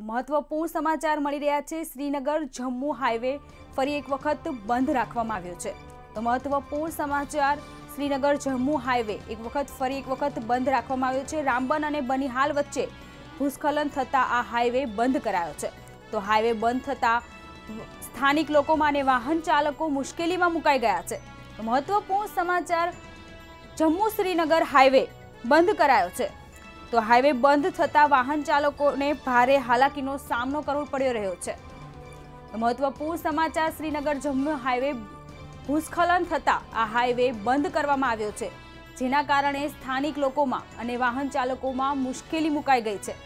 મહત્વપૂર્ણ સમાચાર મળી રહ્યા છે। શ્રીનગર જમ્મુ હાઈવે ફરી એક વખત બંધ રાખવામાં આવ્યો છે। તો મહત્વપૂર્ણ સમાચાર, શ્રીનગર જમ્મુ હાઈવે ફરી એક વખત બંધ રાખવામાં આવ્યો છે। રામબન અને બનિહાલ વચ્ચે ભૂસ્ખલન થતા આ હાઈવે બંધ કરાયો છે। તો હાઈવે બંધ થતા સ્થાનિક લોકોમાં અને વાહન ચાલકો મુશ્કેલીમાં મુકાઈ ગયા છે। તો મહત્વપૂર્ણ સમાચાર, જમ્મુ શ્રીનગર હાઈવે બંધ કરાયો છે। તો હાઈવે બંધ થતા વાહન ચાલકોને ભારે હાલાકીનો સામનો કરવો પડી રહ્યો છે। મહત્વપૂર્ણ સમાચાર, શ્રીનગર જમ્મુ હાઈવે ભૂસ્ખલન થતા આ હાઈવે બંધ કરવામાં આવ્યો છે, જેના કારણે સ્થાનિક લોકોમાં અને વાહન ચાલકોમાં મુશ્કેલી મુકાઈ ગઈ છે।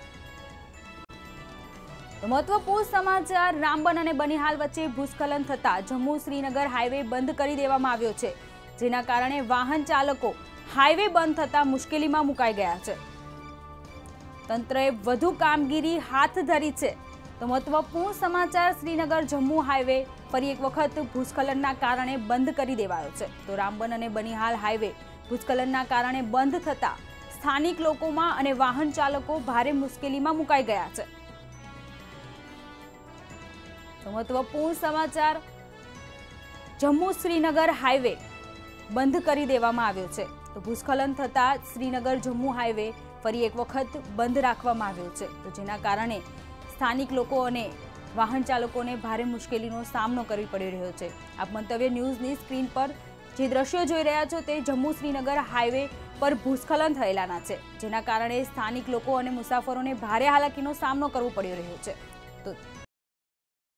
મહત્વપૂર્ણ સમાચાર, રામબન અને બનિહાલ વચ્ચે ભૂસ્ખલન થતા જમ્મુ શ્રીનગર હાઈવે બંધ કરી દેવામાં આવ્યો છે, જેના કારણે વાહન ચાલકો હાઈવે બંધ થતા મુશ્કેલીમાં મુકાઈ ગયા છે। તંત્રએ વધુ કામગીરી હાથ ધરી છે। તો મહત્વપૂર્ણ સમાચાર, શ્રીનગર જમ્મુ હાઈવે ફરી એક વખત ભૂસ્ખલનના કારણે બંધ કરી દેવાયો છે। તો રામબન અને બનિહાલ હાઈવે ભૂસ્ખલનના કારણે બંધ થતા સ્થાનિક લોકોમાં અને વાહન ચાલકો ભારે મુશ્કેલીમાં મુકાઈ ગયા છે। તો મહત્વપૂર્ણ સમાચાર, જમ્મુ શ્રીનગર હાઈવે બંધ કરી દેવામાં આવ્યો છે। તો ભૂસ્ખલન થતા શ્રીનગર જમ્મુ હાઈવે ફરી એક વખત બંધ રાખવામાં આવ્યો છે, તો જેના કારણે સ્થાનિક લોકો અને વાહન ચાલકોને ભારે મુશ્કેલીનો સામનો કરવો પડી રહ્યો છે। આપ મંતવ્ય ન્યૂઝની સ્ક્રીન પર જે દ્રશ્યો જોઈ રહ્યા છો તે જમ્મુ શ્રીનગર હાઈવે પર ભૂસ્ખલન થયેલાના છે, જેના કારણે સ્થાનિક લોકો અને મુસાફરોને ભારે હાલાકીનો સામનો કરવો પડી રહ્યો છે। તો